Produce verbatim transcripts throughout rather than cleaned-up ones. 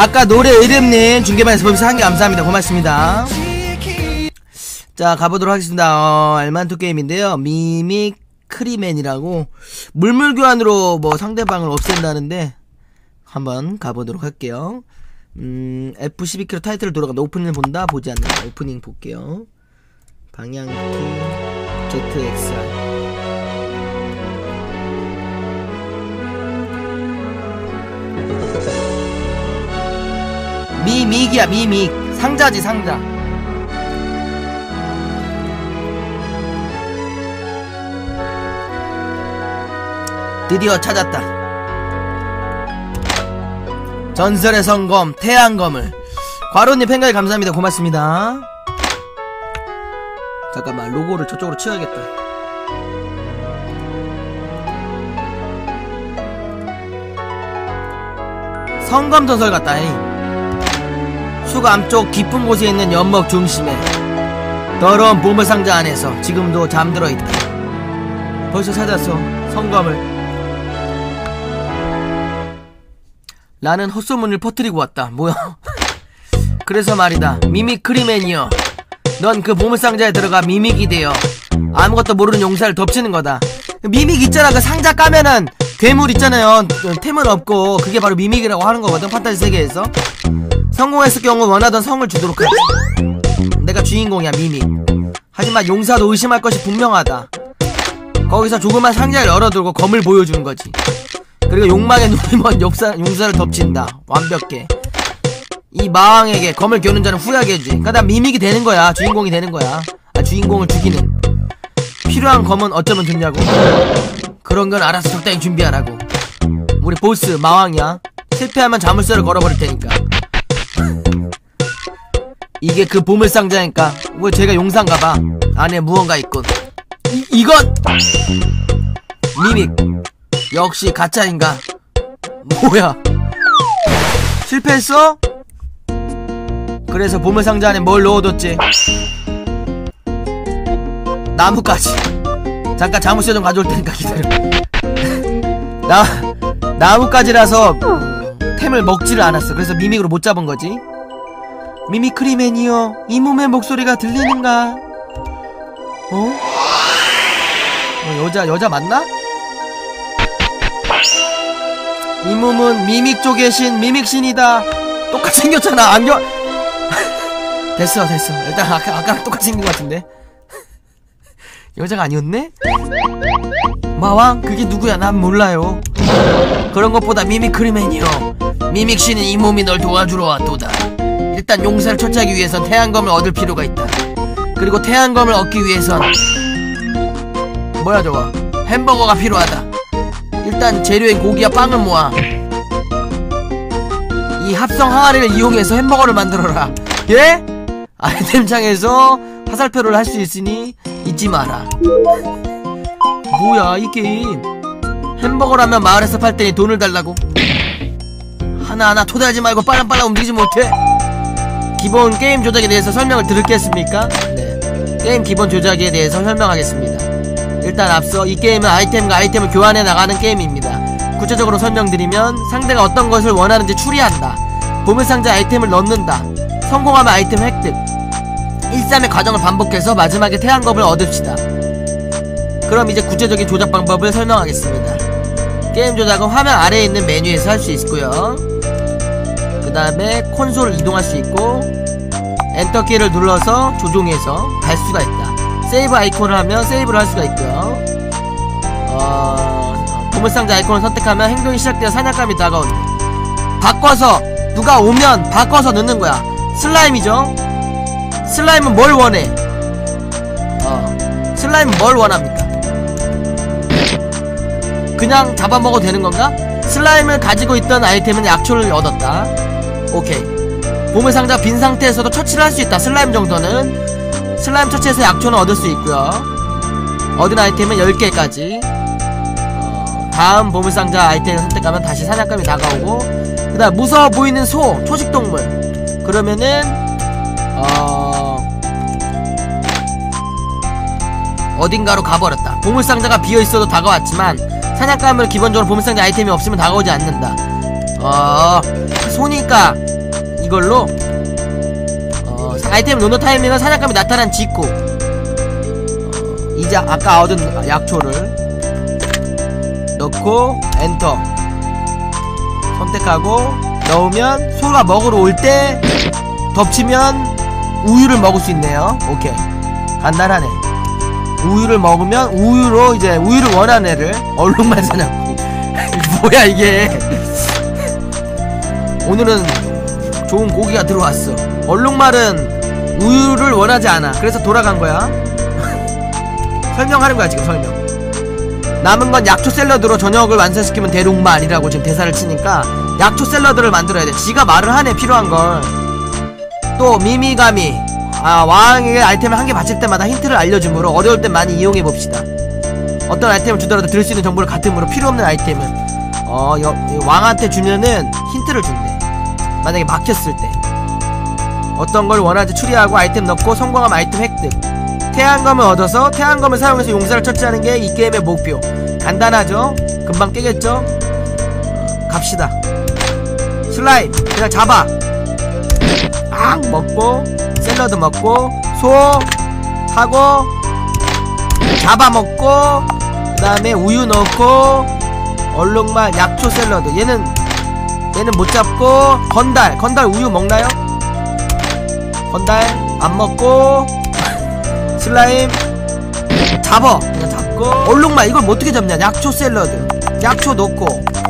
아까 노래 이름님 중계방에서 보면서 한 개 감사합니다. 고맙습니다. 자, 가보도록 하겠습니다. 어, 알만토 게임인데요. 미믹 크리맨이라고 물물교환으로 뭐 상대방을 없앤다는데 한번 가보도록 할게요. 음, 에프 십이 키로 타이틀을 돌아간다. 오프닝 본다? 보지 않는다. 오프닝 볼게요. 방향키 제트엑스알. 미믹이야, 미믹. 상자지, 상자. 드디어 찾았다. 전설의 성검 태양검을. 과로님 팬가입 감사합니다. 고맙습니다. 잠깐만, 로고를 저쪽으로 치워야겠다. 성검 전설 같다. 이. 숲 암쪽 깊은 곳에 있는 연목 중심에 더러운 보물상자 안에서 지금도 잠들어 있다. 벌써 찾았어, 성검을. 나는 헛소문을 퍼뜨리고 왔다. 뭐야? 그래서 말이다, 미믹 크리맨이여, 넌 그 보물상자에 들어가 미믹이 되어 아무것도 모르는 용사를 덮치는 거다. 미믹 있잖아, 그 상자 까면은 괴물 있잖아요. 템은 없고 그게 바로 미믹이라고 하는 거거든, 판타지 세계에서. 성공했을 경우 원하던 성을 주도록 하지. 내가 주인공이야, 미믹. 하지만 용사도 의심할 것이 분명하다. 거기서 조그만 상자를 열어두고 검을 보여주는 거지. 그리고 욕망에 누리면 용사, 용사를 덮친다. 완벽해. 이 마왕에게 검을 겨눈 자는 후회하게 해주지. 그러니까 난 미믹이 되는 거야. 주인공이 되는 거야. 아, 주인공을 죽이는. 필요한 검은 어쩌면 듣냐고. 그런 건 알아서 적당히 준비하라고. 우리 보스 마왕이야. 실패하면 자물쇠를 걸어버릴 테니까. 이게 그 보물상자니까. 뭐 제가 용사인가봐. 안에 무언가 있군. 이, 이건 미믹. 역시 가짜인가. 뭐야, 실패했어? 그래서 보물상자 안에 뭘 넣어뒀지? 나무까지. 잠깐 자물쇠 좀 가져올 테니까 기다려. 나 나무까지라서 템을 먹지를 않았어. 그래서 미믹으로 못 잡은 거지. 미믹 크리맨이여, 이 몸의 목소리가 들리는가? 어? 어, 여자 여자 맞나? 이 몸은 미믹 쪽의 신, 미믹 신이다. 똑같이 생겼잖아, 안경. 됐어 됐어. 일단 아까, 아까랑 똑같이 생긴 것 같은데. 여자가 아니었네? 마왕, 그게 누구야? 난 몰라요. 그런 것보다 미믹 크리맨이요, 미믹 신은 이 몸이 널 도와주러 왔도다. 일단 용사를 처치하기 위해선 태양검을 얻을 필요가 있다. 그리고 태양검을 얻기 위해선 뭐야 저거, 햄버거가 필요하다. 일단 재료인 고기와 빵을 모아 이 합성 항아리를 이용해서 햄버거를 만들어라. 예? 아이템창에서 화살표를 할 수 있으니 잊지 마라. 뭐야 이 게임. 햄버거라면 마을에서 팔 때니 돈을 달라고. 하나하나 토대하지 말고 빨랑빨랑 움직이지 못해. 기본 게임 조작에 대해서 설명을 드리겠습니까? 네, 게임 기본 조작에 대해서 설명하겠습니다. 일단 앞서 이 게임은 아이템과 아이템을 교환해 나가는 게임입니다. 구체적으로 설명드리면 상대가 어떤 것을 원하는지 추리한다. 보물상자 아이템을 넣는다. 성공하면 아이템 획득. 일삼의 과정을 반복해서 마지막에 태양검을 얻읍시다. 그럼 이제 구체적인 조작 방법을 설명하겠습니다. 게임 조작은 화면 아래에 있는 메뉴에서 할 수 있고요. 그 다음에 콘솔을 이동할 수 있고, 엔터키를 눌러서 조종해서 갈 수가 있다. 세이브 아이콘을 하면 세이브를 할 수가 있고요. 어... 보물상자 아이콘을 선택하면 행동이 시작되어 사냥감이 다가온다. 바꿔서 누가 오면 바꿔서 넣는 거야. 슬라임이죠? 슬라임은 뭘 원해? 어... 슬라임은 뭘 원합니까? 그냥 잡아먹어도 되는 건가? 슬라임을 가지고 있던 아이템은 약초를 얻었다. 오케이. 보물상자 빈 상태에서도 처치를 할 수 있다. 슬라임 정도는. 슬라임 처치해서 약초는 얻을 수 있고요. 얻은 아이템은 열 개까지. 어, 다음 보물상자 아이템을 선택하면 다시 사냥감이 다가오고, 그 다음 무서워 보이는 소, 초식동물. 그러면은 어... 어딘가로 가버렸다. 보물상자가 비어있어도 다가왔지만 사냥감을 기본적으로 보물상자 아이템이 없으면 다가오지 않는다. 어... 소니까 이걸로 어, 아이템 노노 타이밍은 사냥감이 나타난 직후 어, 이제 아까 얻은 약초를 넣고 엔터 선택하고 넣으면 소가 먹으러 올 때 덮치면 우유를 먹을 수 있네요. 오케이, 간단하네. 우유를 먹으면 우유로 이제 우유를 원하는 애를 얼룩말 사냥꾼 뭐야 이게. 오늘은 좋은 고기가 들어왔어. 얼룩말은 우유를 원하지 않아. 그래서 돌아간 거야. 설명하는 거야 지금. 설명. 남은 건 약초 샐러드로 저녁을 완성시키면 대룩말이라고 지금 대사를 치니까 약초 샐러드를 만들어야 돼. 지가 말을 하네, 필요한 걸. 또 미미가미, 아, 왕에게 아이템을 한 개 바칠 때마다 힌트를 알려주므로 어려울 땐 많이 이용해봅시다. 어떤 아이템을 주더라도 들을 수 있는 정보를 같으므로 필요없는 아이템은 어, 여, 왕한테 주면은 힌트를 준대. 만약에 막혔을 때 어떤 걸 원하는지 추리하고 아이템 넣고 성공하면 아이템 획득. 태양검을 얻어서 태양검을 사용해서 용사를 처치하는 게 이 게임의 목표. 간단하죠? 금방 깨겠죠? 갑시다. 슬라임 그냥 잡아. 앙 먹고 샐러드 먹고 소 하고 잡아먹고 그 다음에 우유 넣고 얼룩말 약초 샐러드. 얘는 얘는 못 잡고 건달 건달 우유 먹나요? 건달 안 먹고 슬라임 잡어. 그냥 잡고 얼룩말 이걸 뭐 어떻게 잡냐. 약초 샐러드 약초 넣고.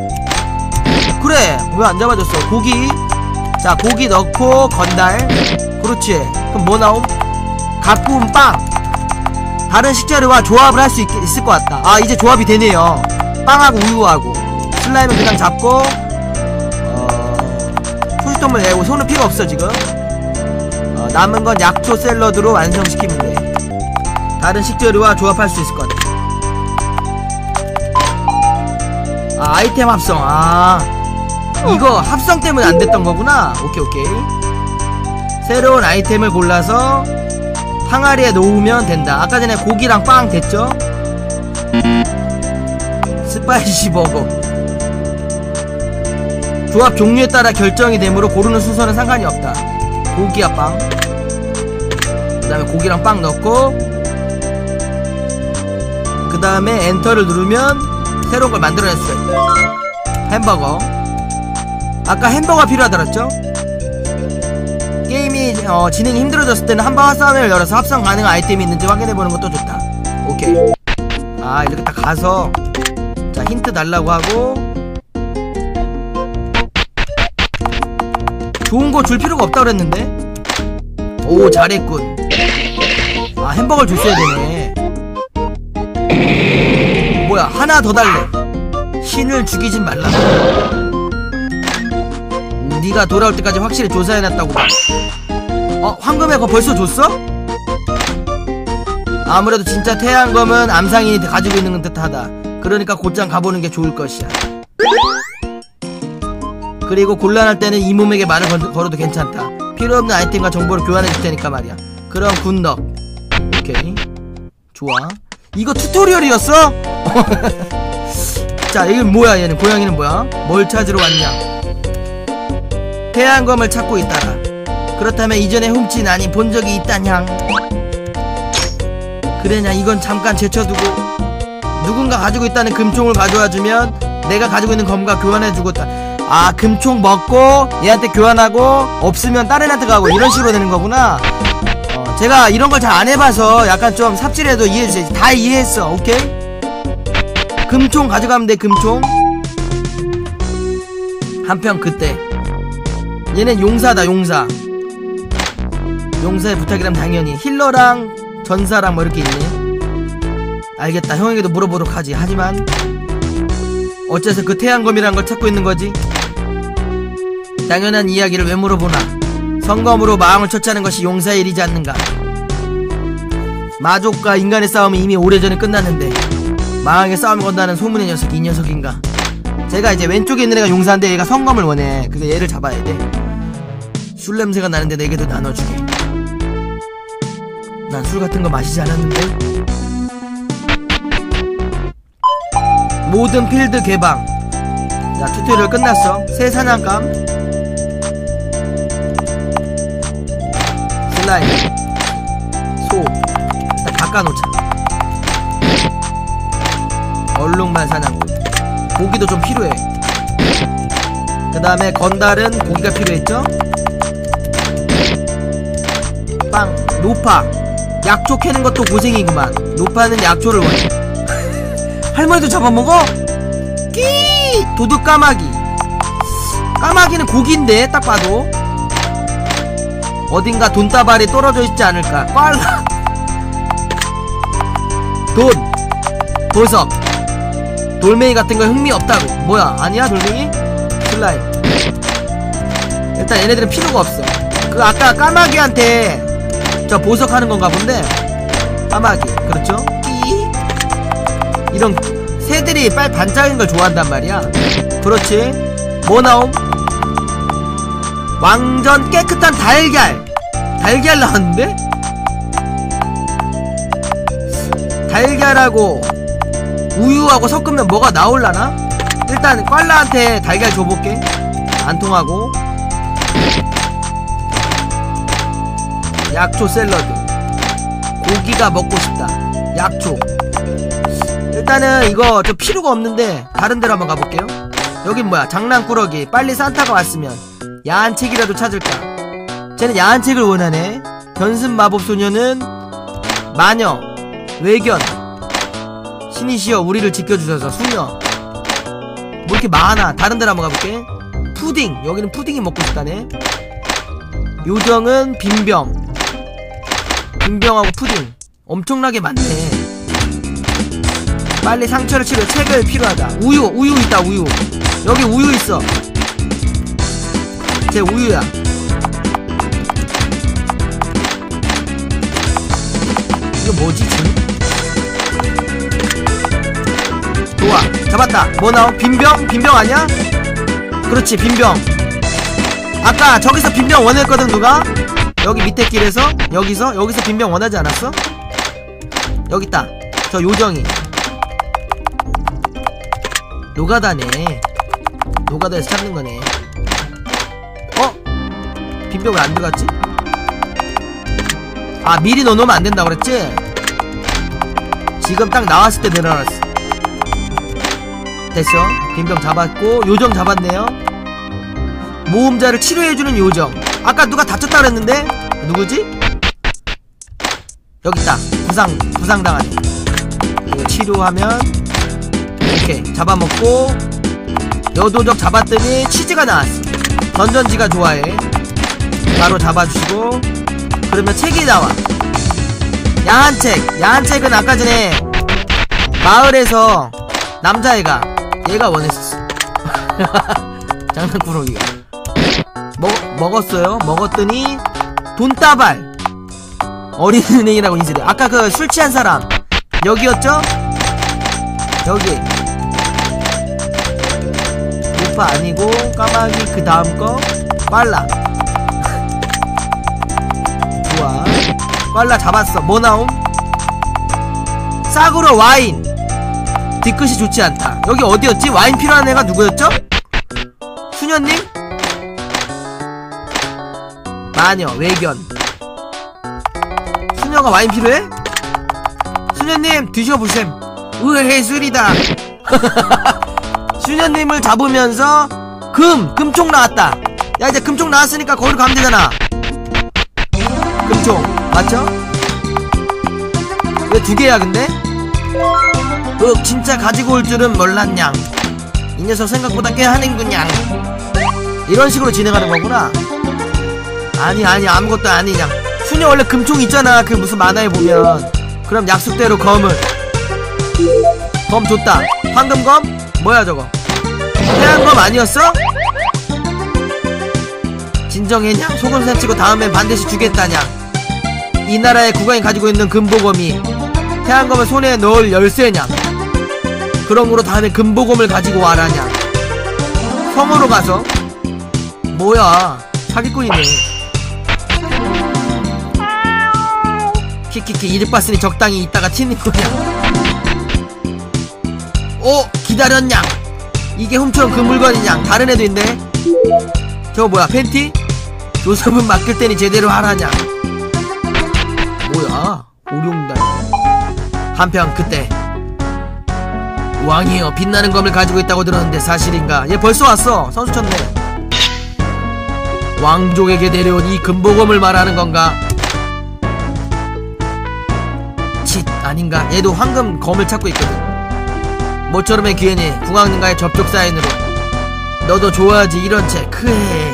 그래 왜 안 잡아줬어. 고기. 자 고기 넣고 건달. 그렇지. 그럼 뭐 나옴? 갓 구운 빵. 다른 식재료와 조합을 할 수 있을 것 같다. 아 이제 조합이 되네요. 빵하고 우유하고. 슬라임은 그냥 잡고 어... 소식통을 내고 손은 필요 없어 지금. 어, 남은 건 약초 샐러드로 완성시키면 돼. 다른 식재료와 조합할 수 있을 것 같아. 아 아이템 합성. 아 이거 합성 때문에 안 됐던 거구나. 오케이 오케이. 새로운 아이템을 골라서 항아리에 놓으면 된다. 아까 전에 고기랑 빵 됐죠? 스파이시 버거. 조합 종류에 따라 결정이 되므로 고르는 순서는 상관이 없다. 고기와 빵. 그 다음에 고기랑 빵 넣고 그 다음에 엔터를 누르면 새로운 걸 만들어낼 수가 있다. 햄버거. 아까 햄버거가 필요하더랬죠? 게임이 어, 진행이 힘들어졌을 때는 한방 합성을 열어서 합성 가능한 아이템이 있는지 확인해보는 것도 좋다. 오케이. 아 이렇게 딱 가서 자 힌트 달라고 하고 좋은 거 줄 필요가 없다 그랬는데. 오 잘했군. 아 햄버거를 줬어야 되네. 뭐야 하나 더 달래. 신을 죽이진 말라. 네가 돌아올 때까지 확실히 조사해놨다고. 어? 황금에 그거 벌써 줬어? 아무래도 진짜 태양검은 암상인이 가지고 있는 듯하다. 그러니까 곧장 가보는 게 좋을 것이야. 그리고 곤란할 때는 이 몸에게 말을 걸어도 괜찮다. 필요없는 아이템과 정보를 교환해줄 테니까 말이야. 그럼 굿럭. 오케이 좋아. 이거 튜토리얼이었어? 자 이건 뭐야. 얘는 고양이는 뭐야? 뭘 찾으러 왔냐. 태양검을 찾고 있다라. 그렇다면 이전에 훔친 아니 본 적이 있다냥. 그래냐. 이건 잠깐 제쳐두고 누군가 가지고 있다는 금총을 가져와주면 내가 가지고 있는 검과 교환해주고. 아 금총 먹고 얘한테 교환하고 없으면 다른 애한테 가고 이런 식으로 되는 거구나. 어, 제가 이런 걸 잘 안 해봐서 약간 좀 삽질해도 이해해주세요. 다 이해했어. 오케이. 금총 가져가면 돼. 금총. 한편 그때 얘는 용사다. 용사. 용사의 부탁이라면 당연히 힐러랑 전사랑 뭐 이렇게 있네. 알겠다. 형에게도 물어보도록 하지. 하지만 어째서 그 태양검이란 걸 찾고 있는 거지? 당연한 이야기를 왜 물어보나. 성검으로 마왕을 처치하는 것이 용사의 일이지 않는가. 마족과 인간의 싸움이 이미 오래전에 끝났는데 마왕의 싸움을 건다는 소문의 녀석. 이 녀석인가. 제가 이제 왼쪽에 있는 애가 용사인데 얘가 성검을 원해. 그래서 얘를 잡아야 돼. 술 냄새가 나는데 내게도 나눠주게. 난 술 같은 거 마시지 않았는데. 모든 필드 개방. 자 튜토리얼 끝났어. 새 사냥감. 슬라임, 소. 일단 바꿔놓자. 얼룩말 사냥꾼. 고기도 좀 필요해. 그 다음에 건달은 고기가 필요했죠? 빵. 노파. 약초 캐는 것도 고생이구만. 노파는 약초를 원해. 할머니도 잡아먹어? 끼! 도둑 까마귀. 까마귀는 고기인데 딱 봐도 어딘가 돈다발이 떨어져 있지 않을까. 꽐라. 돈. 보석. 돌멩이 같은 거 흥미 없다고. 뭐야, 아니야 돌멩이? 슬라임. 일단 얘네들은 필요가 없어. 그 아까 까마귀한테 저 보석 하는 건가 본데. 까마귀. 그렇죠? 끼. 이런 새들이 빨리 반짝이는 걸 좋아한단 말이야. 그렇지. 뭐 나옴? 왕전 깨끗한 달걀. 달걀 나왔는데? 달걀하고 우유하고 섞으면 뭐가 나올라나? 일단 꽐라한테 달걀 줘볼게. 안 통하고. 약초 샐러드. 고기가 먹고 싶다. 약초. 일단은 이거 저 필요가 없는데 다른 데로 한번 가볼게요. 여긴 뭐야? 장난꾸러기. 빨리 산타가 왔으면 야한 책이라도 찾을까? 쟤는 야한 책을 원하네. 변신 마법소녀는 마녀, 외견. 신이시여 우리를 지켜주셔서 수녀. 뭐 이렇게 많아. 다른 데로 한번 가볼게. 푸딩. 여기는 푸딩이 먹고 싶다네. 요정은 빈병. 빈병하고 푸딩 엄청나게 많네. 빨리 상처를 치료. 책을 필요하다. 우유. 우유 있다. 우유. 여기 우유 있어. 제 우유야. 이거 뭐지 지금? 좋아. 잡았다. 뭐 나옴? 빈병? 빈병 아니야? 그렇지 빈병. 아까 저기서 빈병 원했거든 누가? 여기 밑에 길에서? 여기서? 여기서 빈병 원하지 않았어? 여기 있다. 저 요정이. 노가다네. 노가다에서 찾는 거네. 어? 빈병 왜 안 들어갔지? 아 미리 넣어놓으면 안 된다고 그랬지? 지금 딱 나왔을 때 내려놨어. 됐어. 빈병 잡았고 요정 잡았네요. 모험자를 치료해주는 요정. 아까 누가 다쳤다 그랬는데? 누구지? 여기 있다. 부상 부상당하네. 이거 치료하면 오케이 잡아먹고 여도적 잡았더니 치즈가 나왔어. 던전지가 좋아해. 바로 잡아주시고. 그러면 책이 나와. 야한 책. 야한 책은 아까 전에 마을에서 남자애가 얘가 원했었어. 장난꾸러기가 먹, 먹었어요. 먹었더니 돈다발. 어린은행이라고 인쇄돼. 아까 그 술 취한 사람 여기였죠? 여기 노파 아니고 까마귀. 그 다음 거 꽐라. 좋아. 꽐라 잡았어. 뭐 나옴? 싸구려 와인. 뒤끝이 좋지 않다. 여기 어디였지? 와인 필요한 애가 누구였죠? 수녀님? 마녀, 외견. 수녀가 와인 필요해? 수녀님 드셔보셈. 으헤 술이다. 수녀님을 잡으면서 금! 금총 나왔다. 야 이제 금총 나왔으니까 거기로 가면 되잖아. 금총 맞죠? 왜 두 개야 근데? 윽 진짜 가지고 올 줄은 몰랐냥. 이 녀석 생각보다 꽤 하는군냥. 이런 식으로 진행하는 거구나. 아니 아니 아무것도 아니냥. 수녀 원래 금총 있잖아. 그 무슨 만화에 보면. 그럼 약속대로 검을. 검 줬다. 황금검? 뭐야 저거? 태양검 아니었어? 진정해냥. 소금샘 치고 다음엔 반드시 주겠다냥. 이 나라의 국왕이 가지고 있는 금보검이 태양검을 손에 넣을 열쇠냥. 그러므로 다음에 금보검을 가지고 와라냥. 성으로 가서. 뭐야 사기꾼이네. 키키키 이득 봤으니 적당히 있다가 튀는 거냐. 오 기다렸냥. 이게 훔쳐온 그 물건이냥. 다른 애도 있네. 저거 뭐야 팬티? 요섭은 맡길 테니 제대로 하라냥. 오룡달. 한편 그때 왕이여 빛나는 검을 가지고 있다고 들었는데 사실인가? 얘 벌써 왔어. 선수 쳤네. 왕족에게 내려온 이 금보검을 말하는 건가? 칫 아닌가? 얘도 황금 검을 찾고 있거든. 모처럼의 기회니 궁왕님과의 접촉 사인으로 너도 좋아하지 이런 책. 크헤.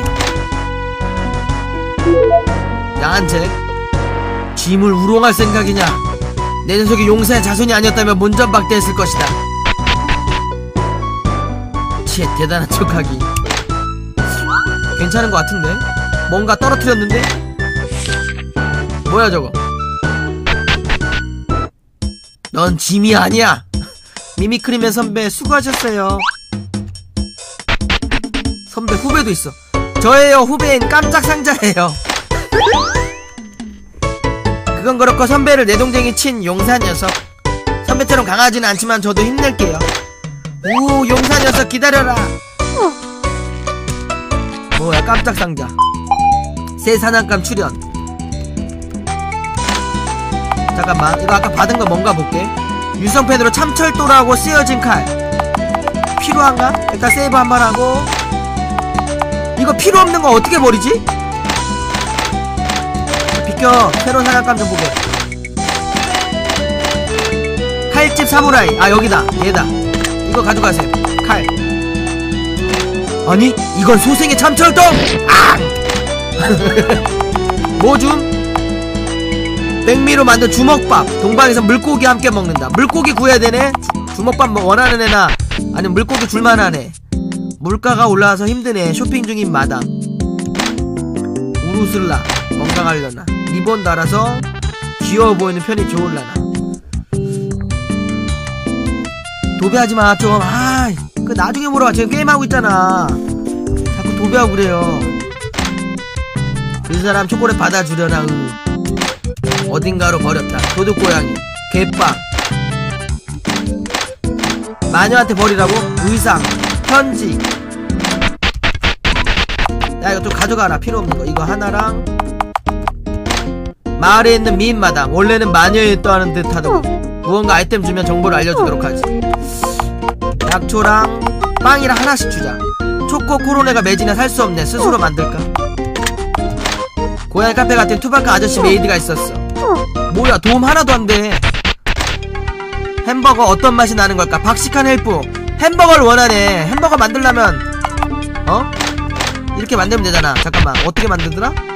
야한 책? 짐을 우롱할 생각이냐? 내 녀석이 용사의 자손이 아니었다면 문전박대했을 것이다. 치 대단한 척하기. 괜찮은 것 같은데? 뭔가 떨어뜨렸는데? 뭐야 저거? 넌 짐이 아니야. 미미크림의 선배 수고하셨어요. 선배 후배도 있어. 저예요. 후배인 깜짝 상자예요. 그건 그렇고 선배를 내동댕이 친 용사 녀석. 선배처럼 강하지는 않지만 저도 힘낼게요. 오 용사 녀석 기다려라. 뭐야 깜짝 상자. 새 사냥감 출연. 잠깐만 이거 아까 받은 거 뭔가 볼게. 유성펜으로 참철도라고 쓰여진 칼 필요한가? 일단 세이브 한번 하고. 이거 필요 없는 거 어떻게 버리지? 비켜. 새로운 사냥감 좀 보게. 칼집 사무라이. 아 여기다 얘다. 이거 가져가세요. 칼. 아니 이건 소생의 참철동. 앙. 뭐줌? 백미로 만든 주먹밥. 동방에서 물고기 함께 먹는다. 물고기 구해야 되네. 주, 주먹밥 뭐 원하는 애나 아니면 물고기 줄만하네. 물가가 올라와서 힘드네. 쇼핑 중인 마담. 우루슬라 건강하려나. 리본 달아서 귀여워 보이는 편이 좋을라나. 도배하지마 좀. 아, 그 나중에 물어봐. 지금 게임하고 있잖아. 자꾸 도배하고 그래요. 그 사람 초콜릿 받아주려나. 으. 어딘가로 버렸다. 도둑고양이 개빵. 마녀한테 버리라고? 의상 편지. 야 이거 좀 가져가라. 필요없는 거. 이거 하나랑 마을에 있는 미인마당. 원래는 마녀였다는 듯 하더군. 무언가 아이템 주면 정보를 알려주도록 하지. 약초랑 빵이랑 하나씩 주자. 초코 코로네가 매진해 살 수 없네. 스스로 만들까? 고양이 카페 같은 투바카 아저씨 메이드가 있었어. 뭐야 도움 하나도 안돼. 햄버거 어떤 맛이 나는 걸까? 박식한 헬프. 햄버거를 원하네. 햄버거 만들려면 어? 이렇게 만들면 되잖아. 잠깐만 어떻게 만들더라?